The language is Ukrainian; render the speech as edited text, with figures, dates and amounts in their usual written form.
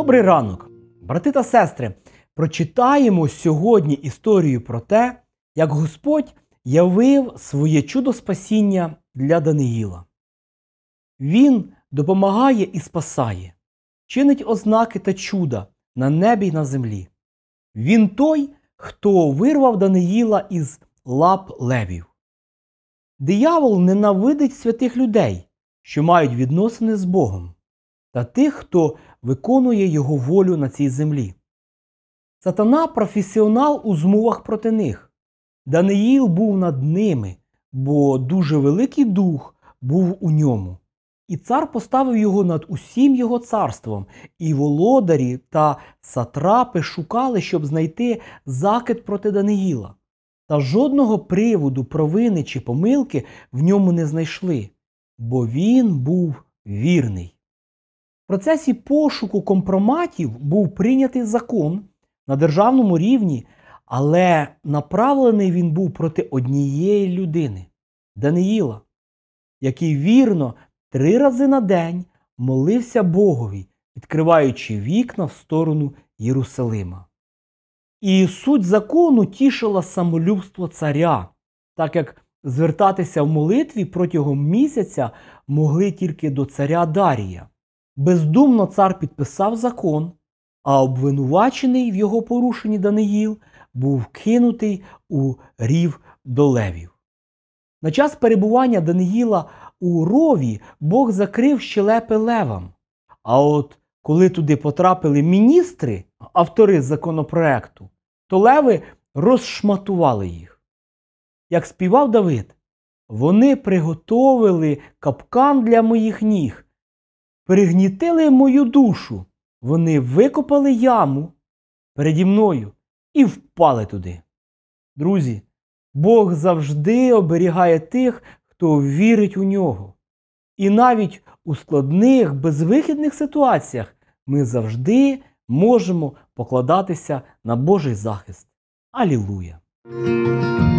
Добрий ранок, брати та сестри! Прочитаємо сьогодні історію про те, як Господь явив своє чудо спасіння для Даниїла. Він допомагає і спасає, чинить ознаки та чуда на небі й на землі. Він той, хто вирвав Даниїла із лап левів. Диявол ненавидить святих людей, що мають відносини з Богом, та тих, хто виконує його волю на цій землі. Сатана – професіонал у змовах проти них. Даниїл був над ними, бо дуже великий дух був у ньому. І цар поставив його над усім його царством, і володарі та сатрапи шукали, щоб знайти закид проти Даниїла. Та жодного приводу провини чи помилки в ньому не знайшли, бо він був вірний. В процесі пошуку компроматів був прийнятий закон на державному рівні, але направлений він був проти однієї людини – Даниїла, який вірно 3 рази на день молився Богові, відкриваючи вікна в сторону Єрусалима. І суть закону тішила самолюбство царя, так як звертатися в молитві протягом місяця могли тільки до царя Дарія. Бездумно цар підписав закон, а обвинувачений в його порушенні Даниїл був кинутий у рів до левів. На час перебування Даниїла у рові Бог закрив щелепи левам. А от коли туди потрапили міністри, автори законопроекту, то леви розшматували їх. Як співав Давид: «Вони приготовили капкан для моїх ніг, пригнітили мою душу, вони викопали яму переді мною і впали туди». Друзі, Бог завжди оберігає тих, хто вірить у нього. І навіть у складних, безвихідних ситуаціях ми завжди можемо покладатися на Божий захист. Алілуя!